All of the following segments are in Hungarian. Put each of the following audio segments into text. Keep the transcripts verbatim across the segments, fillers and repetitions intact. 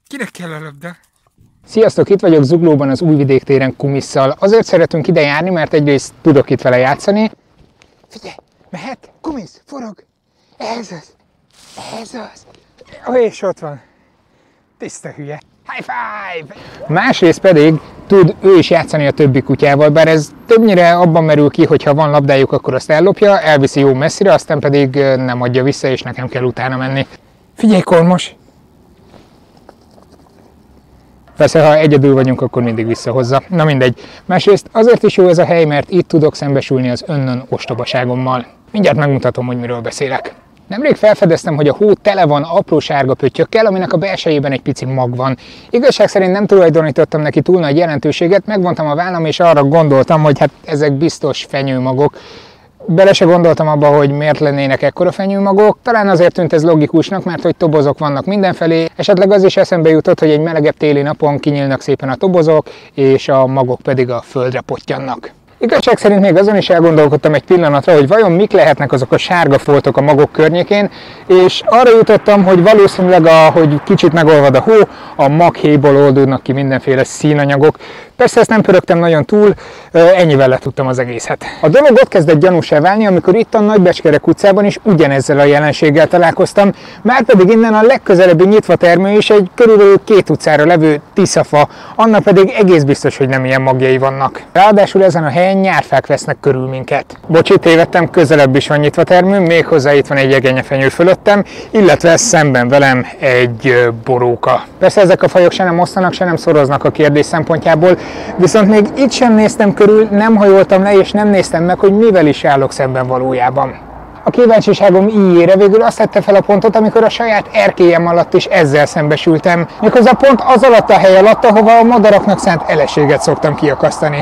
Kinek kell a labda? Sziasztok, itt vagyok Zuglóban az Újvidék téren Kumisszal. Azért szeretünk ide járni, mert egyrészt tudok itt vele játszani. Figyelj, mehet? Kumisz, forog! Ez az! Ez az! Ó, és ott van. Tiszta hülye. High five! Másrészt pedig tud ő is játszani a többi kutyával, bár ez többnyire abban merül ki, hogy ha van labdájuk, akkor azt ellopja, elviszi jó messzire, aztán pedig nem adja vissza, és nekem kell utána menni. Figyelj, Kormos! Persze, ha egyedül vagyunk, akkor mindig visszahozza. Na mindegy. Másrészt azért is jó ez a hely, mert itt tudok szembesülni az önnön ostobaságommal. Mindjárt megmutatom, hogy miről beszélek. Nemrég felfedeztem, hogy a hó tele van apró sárga pöttyökkel, aminek a belsejében egy pici mag van. Igazság szerint nem tulajdonítottam neki túl nagy jelentőséget, megvontam a vállam, és arra gondoltam, hogy hát ezek biztos fenyőmagok. Bele se gondoltam abba, hogy miért lennének ekkora fenyőmagok. Talán azért tűnt ez logikusnak, mert hogy tobozok vannak mindenfelé. Esetleg az is eszembe jutott, hogy egy melegebb téli napon kinyílnak szépen a tobozok, és a magok pedig a földre pottyannak. Igazság szerint még azon is elgondolkodtam egy pillanatra, hogy vajon mik lehetnek azok a sárga foltok a magok környékén, és arra jutottam, hogy valószínűleg, ahogy kicsit megolvad a hó, a maghéjból oldódnak ki mindenféle színanyagok. Persze ezt nem pörögtem nagyon túl, ennyivel letudtam az egészet. A dolog ott kezdett gyanúsá válni, amikor itt a Nagybecskerek utcában is ugyanezzel a jelenséggel találkoztam, márpedig innen a legközelebbi nyitva termő is egy körülbelül két utcára levő tiszafa, annak pedig egész biztos, hogy nem ilyen magjai vannak. Ráadásul ezen a helyen nyárfák vesznek körül minket. Bocsi, tévedtem, közelebb is van nyitva termő, méghozzá itt van egy jegenyefenyő fölöttem, illetve szemben velem egy boróka. Persze ezek a fajok se nem osztanak, se nem szoroznak a kérdés szempontjából, viszont még itt sem néztem körül, nem hajoltam le és nem néztem meg, hogy mivel is állok szemben valójában. A kíváncsiságom íjére végül azt tette fel a pontot, amikor a saját erkélyem alatt is ezzel szembesültem. Méghozzá pont az alatt a hely alatt, ahova a madaraknak szánt eleséget szoktam kiakasztani.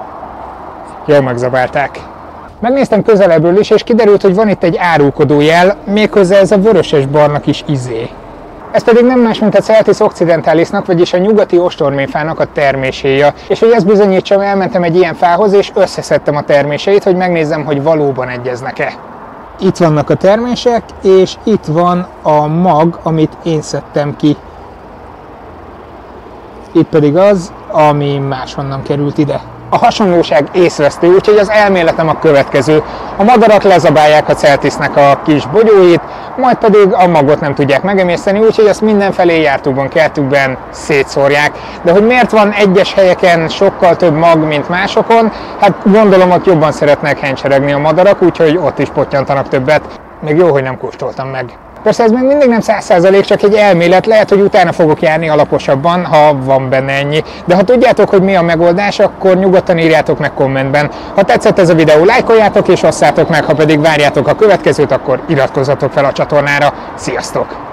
Jól megzabálták. Megnéztem közelebbről is, és kiderült, hogy van itt egy árulkodó jel, méghozzá ez a vöröses barna kis izé. Ez pedig nem más, mint a Celtis occidentalisnak, vagyis a nyugati ostorméfának a terméséja. És hogy ezt bizonyítsam, elmentem egy ilyen fához, és összeszedtem a terméseit, hogy megnézzem, hogy valóban egyeznek-e. Itt vannak a termések, és itt van a mag, amit én szedtem ki. Itt pedig az, ami máshonnan került ide. A hasonlóság észvesztő, úgyhogy az elméletem a következő. A madarak lezabálják a Celtisnek a kis bogyóit, majd pedig a magot nem tudják megemészteni, úgyhogy ezt mindenfelé jártukban, kertükben szétszórják. De hogy miért van egyes helyeken sokkal több mag, mint másokon, hát gondolom ott jobban szeretnek hencseregni a madarak, úgyhogy ott is pottyantanak többet. Még jó, hogy nem kóstoltam meg. Persze ez még mindig nem száz százalék, csak egy elmélet, lehet, hogy utána fogok járni alaposabban, ha van benne ennyi. De ha tudjátok, hogy mi a megoldás, akkor nyugodtan írjátok meg kommentben. Ha tetszett ez a videó, lájkoljátok és osszátok meg, ha pedig várjátok a következőt, akkor iratkozzatok fel a csatornára. Sziasztok!